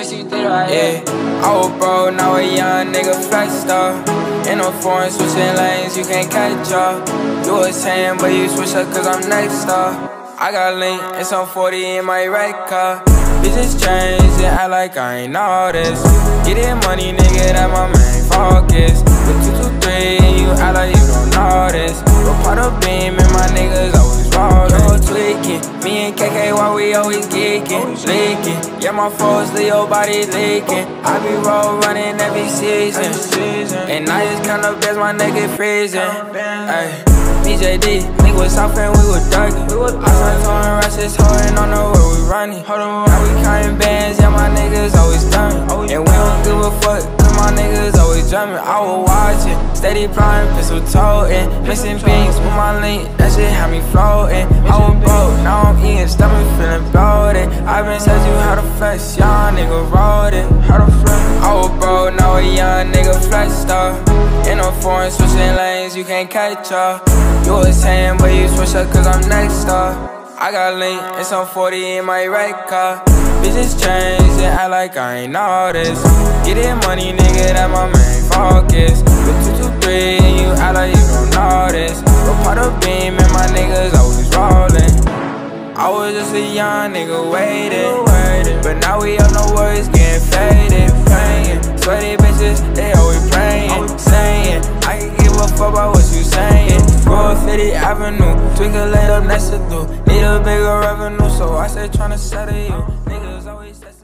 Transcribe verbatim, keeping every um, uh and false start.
wish you did right. Yeah, I was broke, now a young nigga flexed up. In a foreign switching lanes, you can't catch up. You was saying, but you switch up cause I'm next up. I got link and some forty in my red car. Bitches change and act like I ain't know this. Get that money, nigga, that my main focus. With two two three and you act like you don't know this. But part of beam and my niggas always rollin'. Yo, tweaking, me and K K, why we always geeking, leaking. Yeah, my foes, Leo body leaking. I be roll running every season. And I just count up as my nigga freezing. Ay. B J D, nigga was south and we was ducking. I started throwing rushes, holding on the where we running. Now we counting bands, yeah, my niggas always done. And we don't give a fuck, cause my niggas always drumming. I was watching, steady plotting, pistol toting. Mixing beats with my link, that shit had me floating. I was broke, now I'm eating, stomach feeling bloated. I been said you how to flex, young nigga wrote it. How to flex? I was broke, now a young nigga flexed up. In a foreign switching lanes, you can't catch up. You was saying, but you switch up cause I'm next up. I got link and some forty in my red car. Bitches change and act like I ain't know this. Get that money, nigga, that my main focus. With two two three and you act like you don't know this. But part of beam and my niggas always rollin'. I was just a young nigga waiting, but now we up, no worries, getting faded, praying. Sweaty bitches, they always praying, saying I can give a fuck about what you saying. Roll fifty Avenue, twinkle laid up next to do. Need a bigger revenue, so I said tryna settle you. Niggas always